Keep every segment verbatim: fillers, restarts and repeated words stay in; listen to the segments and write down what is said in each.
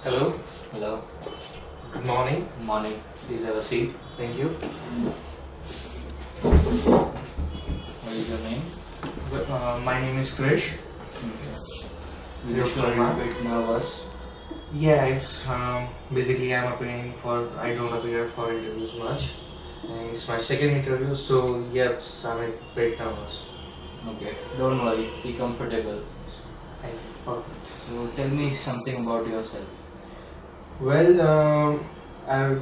Hello, Hello. good morning. Morning. Please have a seat. Thank you. What is your name? Uh, my name is Krish. You Yes, look a little Verma. bit nervous. Yeah, it's um, basically I'm appearing for, I don't appear for interviews much. And it's my second interview, so yes, I'm a bit nervous. Okay. Don't worry. Be comfortable. Thank you. Perfect. So tell me something about yourself. Well, um, I've,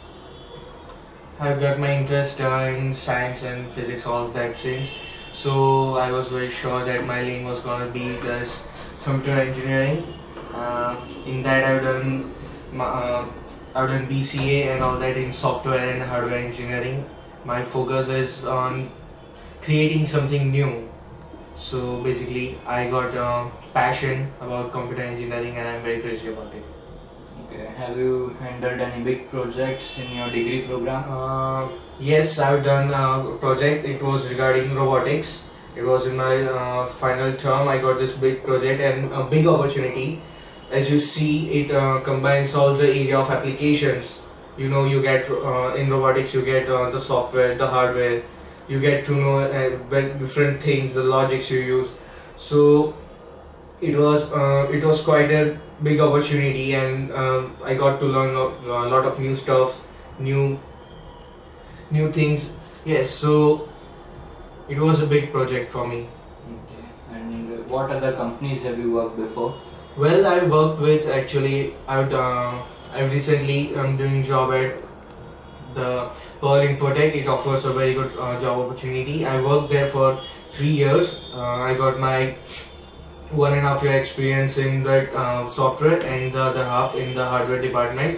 I've got my interest uh, in science and physics, all that since. So I was very sure that my lane was gonna be this computer engineering. Uh, in that I've done my, uh, I've done B C A and all that in software and hardware engineering. My focus is on creating something new. So basically, I got uh, passion about computer engineering and I'm very crazy about it. Okay. Have you handled any big projects in your degree program? Uh, yes, I've done a project. It was regarding robotics. It was in my uh, final term. I got this big project and a big opportunity. As you see, it uh, combines all the area of applications. You know, you get uh, in robotics, you get uh, the software, the hardware. You get to know uh, very different things, the logics you use. So it was uh, it was quite a big opportunity, and um, I got to learn a lot of new stuff, new new things. Yes, so it was a big project for me. Okay. And what other companies have you worked before? Well, I worked with actually I've uh, I recently I'm doing job at the Pearl Infotech. It offers a very good uh, job opportunity. I worked there for three years. Uh, I got my one and a half year experience in the uh, software and the other half in the hardware department.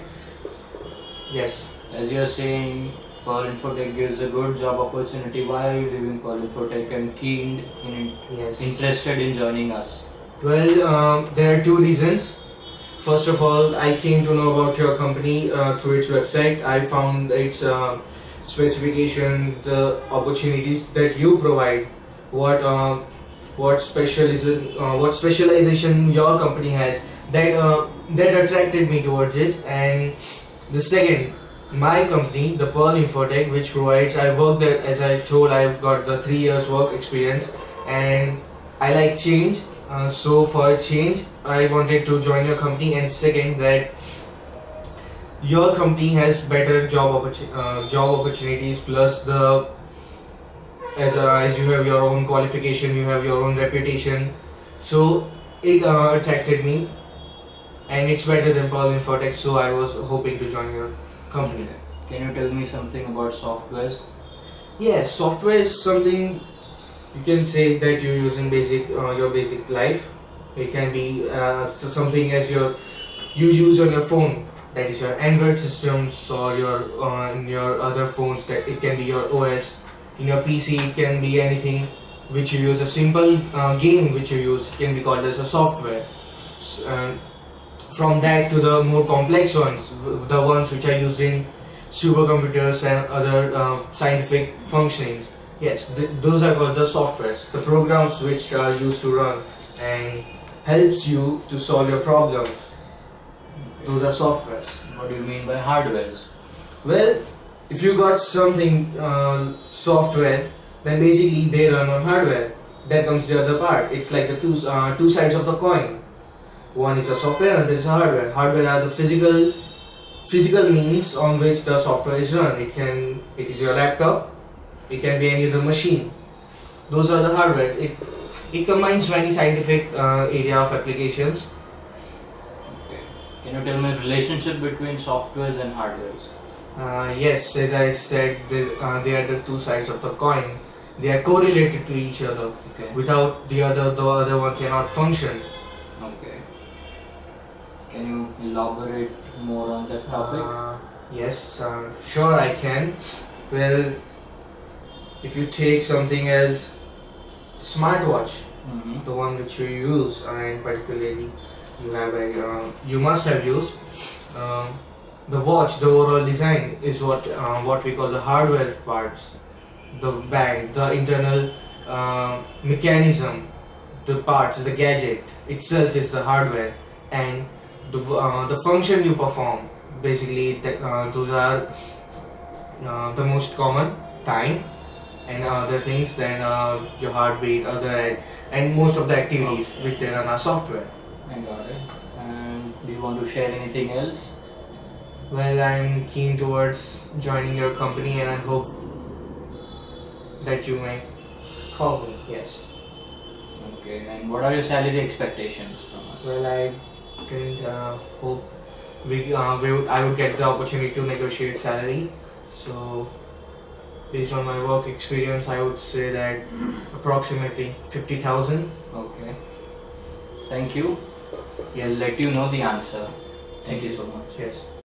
Yes. As you are saying, Pearl Infotech gives a good job opportunity. Why are you leaving Pearl Infotech and keen in Yes. interested in joining us? Well, um, there are two reasons. First of all, I came to know about your company uh, through its website. I found its uh, specification, the opportunities that you provide, what uh, what specialism, uh, what specialization your company has. That uh, that attracted me towards this. And the second, my company, the Pearl Infotech, which provides. I work there, as I told. I've got the three years work experience, and I like change. Uh, so for a change, I wanted to join your company, and second, that your company has better job opportu- uh, job opportunities, plus the as a, as you have your own qualification, you have your own reputation, so it uh, attracted me, and it's better than Pearl Infotech. So I was hoping to join your company. Okay. Can you tell me something about softwares? Yes, software is something you can say that you use in basic uh, your basic life. It can be uh, so something as your you use on your phone, that is your Android systems, or your uh, in your other phones, that it can be your O S. In your P C, it can be anything which you use. A simple uh, game which you use can be called as a software. S- um, from that to the more complex ones, w- the ones which are used in supercomputers and other uh, scientific functionings. Yes, th- those are called the softwares, the programs which are used to run and helps you to solve your problems. Those are softwares. What do you mean by hardwares? Well, if you got something uh, software, then basically they run on hardware. That comes the other part. It's like the two uh, two sides of the coin. One is a software and there is a hardware. Hardware are the physical physical means on which the software is run. It can it is your laptop. It can be any other machine. Those are the hardware. It it combines many scientific uh, area of applications. Okay. Can you tell me the relationship between softwares and hardwares? Uh, yes, as I said, they, uh, they are the two sides of the coin. They are correlated to each other. Okay. Without the other, the other one cannot function. Okay. Can you elaborate more on that topic? Uh, yes, uh, sure I can. Well, if you take something as smartwatch, Mm-hmm. the one which you use, and particularly you have a, uh, you must have used. Um the watch, the overall design is what uh, what we call the hardware parts. The bag, the internal uh, mechanism, the parts, the gadget itself is the hardware, and the uh, the function you perform. Basically, th- uh, those are uh, the most common: time and other things. Then uh, your heartbeat, other and most of the activities Okay. which they run our software. I got it. And do you want to share anything else? Well, I'm keen towards joining your company, and I hope that you may call me. Yes. Okay. And what are your salary expectations from us? Well, I didn't uh, hope we, uh, we would, I would get the opportunity to negotiate salary. So, based on my work experience, I would say that approximately fifty thousand. Okay. Thank you. Yes. I'll let you know the answer. Thank you so much. Yes.